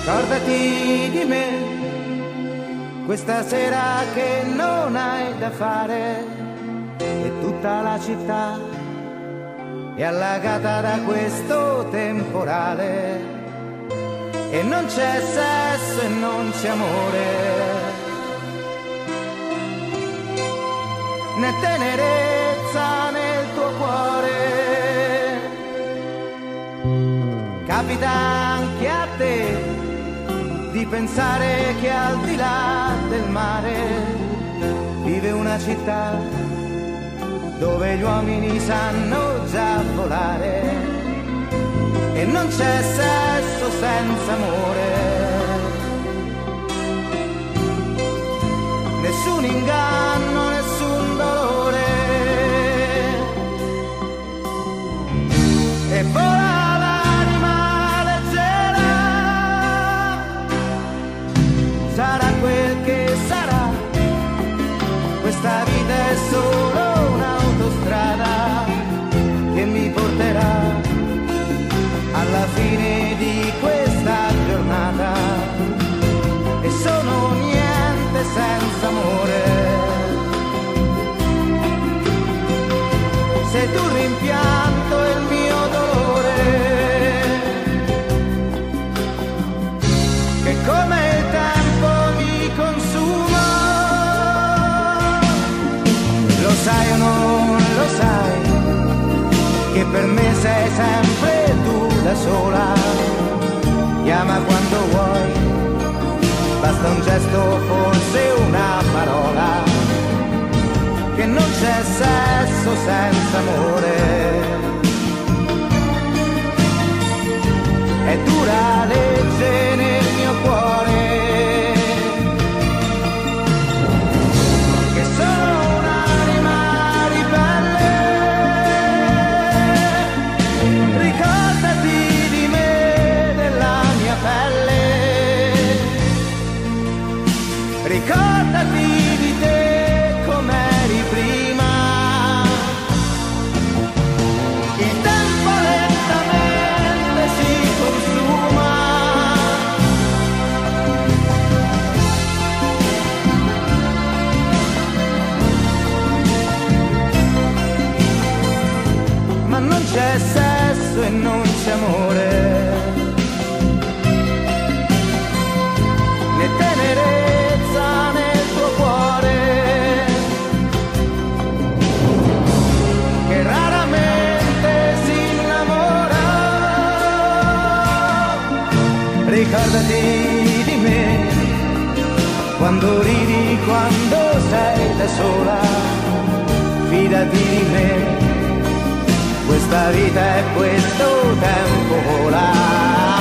Ricordati di me, questa sera che non hai da fare, e tutta la città è allagata da questo temporale, e non c'è sesso e non c'è amore, né tenerezza nel tuo cuore. Capita anche a te di pensare che al di là del mare vive una città dove gli uomini sanno già volare, e non c'è sesso senza amore, nessun inganno, nessun dolore, e vola l'anima leggera, sarà quel che sarà, questa vita è solo un'autostrada che mi porterà alla fine di questa giornata, e sono niente senza amore. Sei tu il rimpianto e il mio dolore, che come il tempo mi consuma. Lo sai o non lo sai, che per me sei sempre tu da sola. Chiama quando vuoi, basta un gesto, forse una parola, che non c'è sesso senza amore. È dura legge nel mio cuore, che sono un'anima ribelle. Ricordati di me, della mia pelle, ricordati di te com'eri prima. Il tempo lentamente si consuma, ma non c'è sesso e non c'è amore, né tenerezza nel tuo cuore, che raramente si innamora. Ricordati di me, quando ridi, quando sei da sola, fidati di me, questa vita e questo tempo vola.